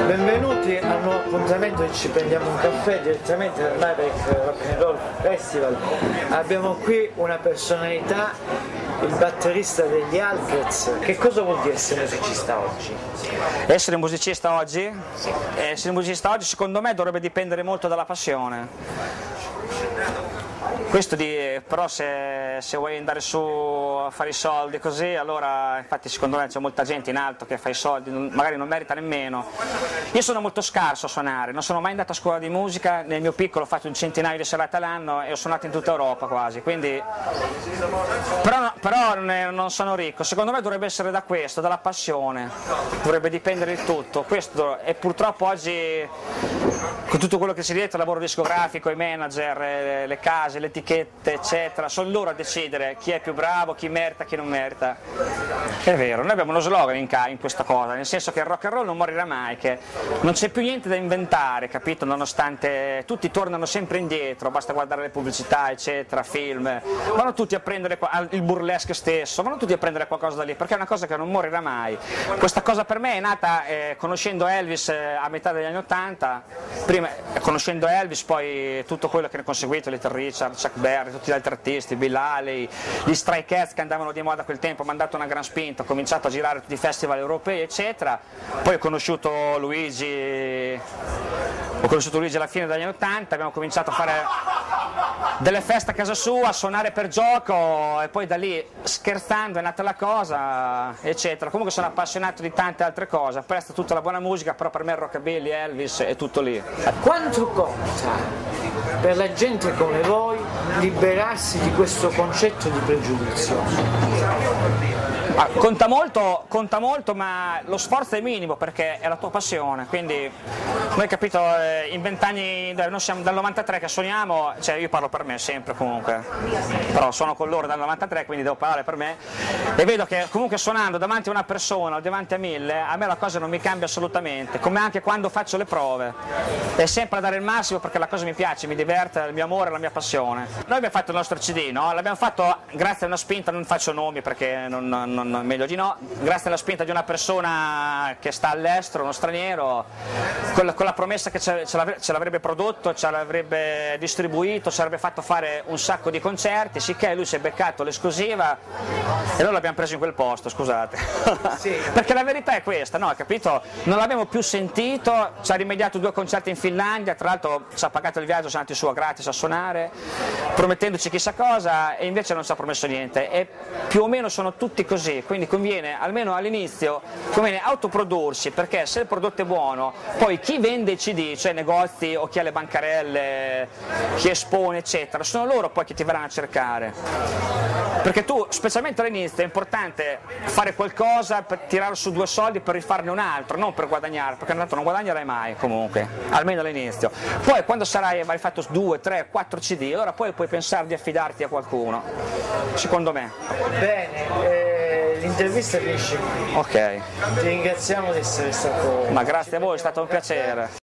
Benvenuti al nuovo appuntamento che ci prendiamo un caffè direttamente dal Maverick Rock and Roll Festival. Abbiamo qui una personalità, il batterista degli Alcrez. Che cosa vuol dire essere musicista oggi? Essere musicista oggi? Essere musicista oggi secondo me dovrebbe dipendere molto dalla passione. Però se vuoi andare su a fare i soldi così, allora infatti secondo me c'è molta gente in alto che fa i soldi, magari non merita nemmeno. Io sono molto scarso a suonare, non sono mai andato a scuola di musica, nel mio piccolo ho fatto un centinaio di serate all'anno e ho suonato in tutta Europa quasi, quindi però non sono ricco. Secondo me dovrebbe essere da questo, dalla passione, dovrebbe dipendere il tutto. E purtroppo oggi con tutto quello che c'è dietro, il lavoro discografico, i manager, le case, le etichette eccetera, sono loro a decidere chi è più bravo, chi merita, chi non merita. È vero, noi abbiamo uno slogan in questa cosa, nel senso che il rock and roll non morirà mai, che non c'è più niente da inventare, capito? Nonostante tutti tornano sempre indietro, basta guardare le pubblicità eccetera, film, vanno tutti a prendere il burlesque stesso, vanno tutti a prendere qualcosa da lì, perché è una cosa che non morirà mai. Questa cosa per me è nata conoscendo Elvis a metà degli anni 80, prima conoscendo Elvis, poi tutto quello che ne è conseguito, Little Richard, Chuck Berry, tutti gli altri artisti, Bill Haley, gli Stray Cats che andavano di moda a quel tempo, mi hanno dato una gran spinta, ho cominciato a girare tutti i festival europei eccetera, poi ho conosciuto Luigi alla fine degli anni 80, abbiamo cominciato a fare delle feste a casa sua, a suonare per gioco e poi da lì scherzando è nata la cosa eccetera. Comunque sono appassionato di tante altre cose, apprezzo tutta la buona musica, però per me il rockabilly, Elvis è tutto lì. Quanto conta per la gente come voi liberarsi di questo concetto di pregiudizio? Conta molto, ma lo sforzo è minimo perché è la tua passione, quindi noi capito, in 20 anni, noi siamo dal 93 che suoniamo, cioè io parlo per me sempre comunque, però suono con loro dal 93 quindi devo parlare per me e vedo che comunque suonando davanti a una persona o davanti a 1000, a me la cosa non mi cambia assolutamente, come anche quando faccio le prove, è sempre a dare il massimo perché la cosa mi piace, mi diverte, il mio amore, la mia passione. Noi abbiamo fatto il nostro CD, no? L'abbiamo fatto grazie a una spinta, non faccio nomi perché meglio di no, grazie alla spinta di una persona che sta all'estero, uno straniero, con la promessa che ce l'avrebbe prodotto, ce l'avrebbe distribuito, ci avrebbe fatto fare un sacco di concerti, sicché lui si è beccato l'esclusiva e noi l'abbiamo preso in quel posto, scusate. Sì. Perché la verità è questa, no? Capito? Non l'abbiamo più sentito, ci ha rimediato 2 concerti in Finlandia, tra l'altro ci ha pagato il viaggio, siamo andati su a gratis a suonare, promettendoci chissà cosa e invece non ci ha promesso niente e più o meno sono tutti così. Quindi conviene, almeno all'inizio, conviene autoprodursi, perché se il prodotto è buono, poi chi vende i CD, cioè negozi o chi ha le bancarelle, chi espone eccetera, sono loro poi che ti verranno a cercare. Perché tu, specialmente all'inizio, è importante fare qualcosa per tirare su 2 soldi per rifarne un altro, non per guadagnare, perché tanto non guadagnerai mai comunque, almeno all'inizio. Poi quando avrai fatto 2, 3, 4 CD, allora poi puoi pensare di affidarti a qualcuno, secondo me. Bene. L'intervista finisce qui. Ok. Ti ringraziamo di essere stato... Ma grazie a voi, è stato un piacere.